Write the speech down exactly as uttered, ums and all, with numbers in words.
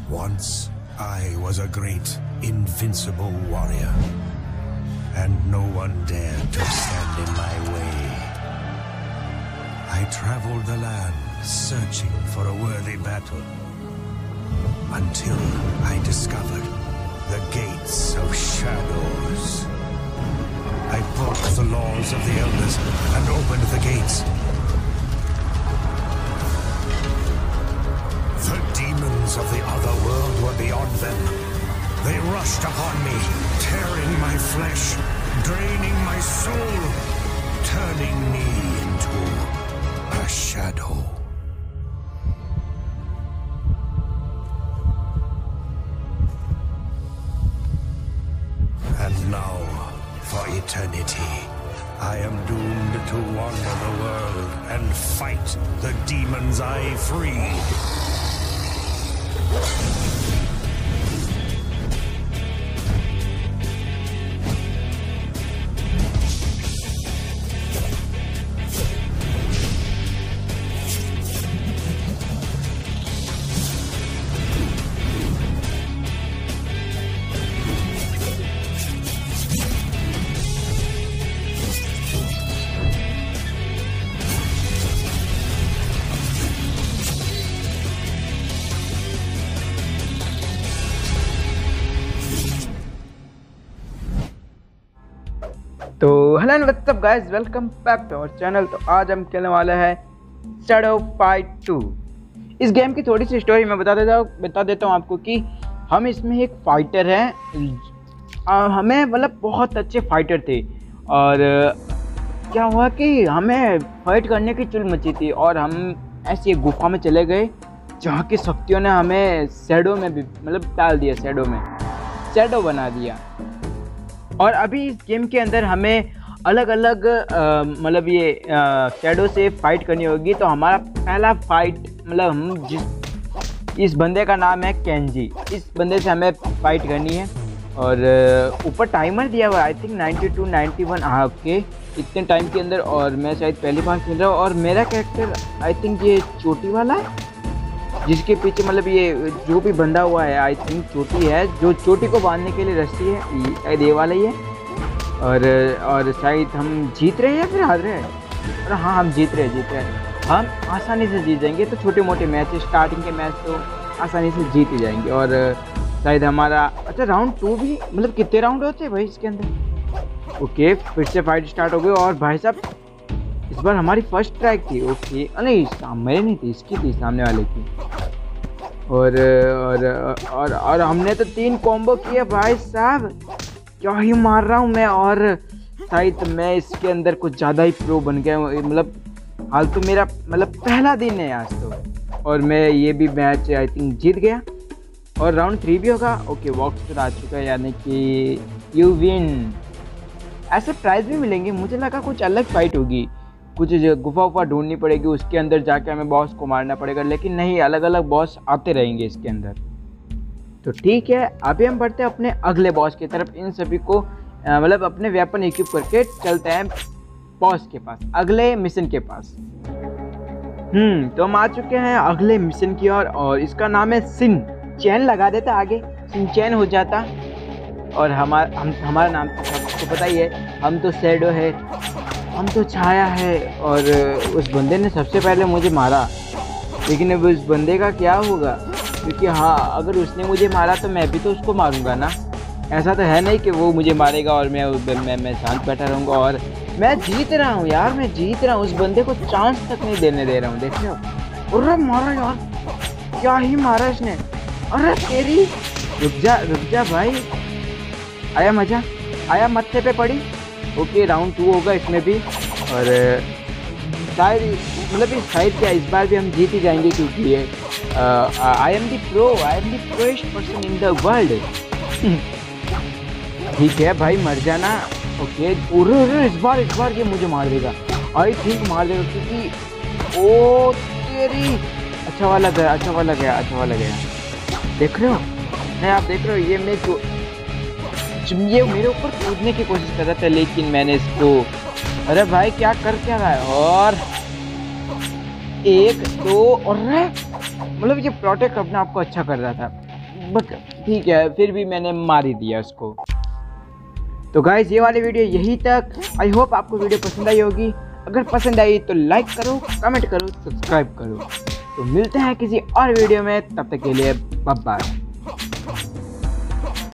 Once, I was a great, invincible warrior, and no one dared to stand in my way. I traveled the land, searching for a worthy battle, until I discovered the Gates of Shadows. I broke the laws of the Elders and opened the gates. The demons of the other world were beyond them. They rushed upon me, tearing my flesh, draining my soul, turning me into a shadow. And now, for eternity, I am doomed to wander the world and fight the demons I freed. तो hello and what's up guys, welcome back to our channel. तो आज हम खेलने वाले हैं shadow fight two. इस game की थोड़ी सी स्टोरी मैं बता देता हूँ बता देता हूँ आपको कि हम इसमें एक फाइटर हैं। हमें मतलब बहुत अच्छे फाइटर थे और क्या हुआ कि हमें फाइट करने की चुल मची थी और हम ऐसी एक गुफा में चले गए जहाँ की शक्तियों ने हमें शैडो में भी मतलब डाल दिया, शैडो में शैडो बना दिया। और अभी इस गेम के अंदर हमें अलग अलग मतलब ये शैडो से फाइट करनी होगी। तो हमारा पहला फाइट मतलब हम जिस इस बंदे का नाम है केंजी, इस बंदे से हमें फाइट करनी है। और ऊपर टाइमर दिया हुआ है, I think ninety two ninety one, हाँ ओके, इतने टाइम के अंदर। और मैं शायद पहली बार खेल रहा हूँ और मेरा कैरेक्टर आई थिंक ये चोटी वाला है, जिसके पीछे मतलब ये जो भी बंधा हुआ है आई थिंक चोटी है, जो चोटी को बांधने के लिए रस्सी है, शायद ये वाला ही है। और और शायद हम जीत रहे हैं या फिर हार रहे हैं। और हाँ, हम जीत रहे हैं जीत रहे हैं हम आसानी से जीत जाएंगे। तो छोटे मोटे मैच, स्टार्टिंग के मैच तो आसानी से जीत ही जाएंगे। और शायद हमारा अच्छा राउंड टू भी मतलब कितने राउंड होते हैं भाई इसके अंदर। ओके, फिर से फाइट स्टार्ट हो गई और भाई साहब इस बार हमारी फर्स्ट ट्रैक थी। ओके, नहीं मेरे नहीं थी, इसकी थी, सामने वाले की। और और और और हमने तो तीन कॉम्बो किए भाई साहब, क्या ही मार रहा हूँ मैं। और शायद मैं इसके अंदर कुछ ज़्यादा ही प्रो बन गया, मतलब हाल तो मेरा मतलब पहला दिन है आज तो। और मैं ये भी मैच आई थिंक जीत गया और राउंड थ्री भी होगा। ओके, वॉक्स पर आ चुका है, यानी कि यू विन। ऐसे प्राइज़ भी मिलेंगे, मुझे लगा कुछ अलग फाइट होगी, कुछ गुफा उफा ढूंढनी पड़ेगी, उसके अंदर जाके हमें बॉस को मारना पड़ेगा, लेकिन नहीं, अलग अलग बॉस आते रहेंगे इसके अंदर। तो ठीक है, अभी हम बढ़ते हैं अपने अगले बॉस की तरफ। इन सभी को मतलब अपने वेपन इक्विप करके चलते हैं बॉस के पास, अगले मिशन के पास। हम्म तो हम आ चुके हैं अगले मिशन की ओर और, और इसका नाम है सिन चैन। लगा देता आगे, सिन चैन हो जाता। और हमारा हम हमारा नाम तो सबको पता ही है, हम तो शैडो है, हम तो छाया है। और उस बंदे ने सबसे पहले मुझे मारा, लेकिन अब उस बंदे का क्या होगा, क्योंकि हाँ अगर उसने मुझे मारा तो मैं भी तो उसको मारूंगा ना। ऐसा तो है नहीं कि वो मुझे मारेगा और मैं मैं मैं शांत बैठा रहूँगा। और मैं जीत रहा हूँ यार, मैं जीत रहा हूँ, उस बंदे को चांस तक नहीं देने दे रहा हूँ। देख रहे हो, अरे मारा यार, क्या ही मारा इसने। अरे तेरी, रुक जा रुक जा भाई, आया मजा, आया मत्थे पे पड़ी। ओके, राउंड टू होगा इसमें भी। और शायद मतलब इस शायद क्या इस बार भी हम जीत ही जाएंगे, क्योंकि ये I am the pro I am the proest person in the world. ठीक है भाई, मर जाना। ओके, अरे इस बार इस बार ये मुझे मार देगा, आई थिंक मार देगा, क्योंकि ओ तेरी, अच्छा वाला गया, अच्छा वाला गया, अच्छा वाला गया। देख रहे हो, नहीं आप देख रहे हो, ये मैं जो ये मेरे ऊपर कूदने की कोशिश कर रहा था, लेकिन मैंने इसको, अरे भाई क्या कर क्या रहा है। और एक दो, और मतलब ये प्रोटेक्ट अपने आप को अच्छा कर रहा था। बट ठीक है, फिर भी मैंने मार ही दिया उसको। तो गाइज ये वाली वीडियो यही तक। आई होप आपको वीडियो पसंद आई होगी। अगर पसंद आई तो लाइक करो, कमेंट करो, सब्सक्राइब करो। तो मिलते हैं किसी और वीडियो में, तब तक के लिए बाय बाय।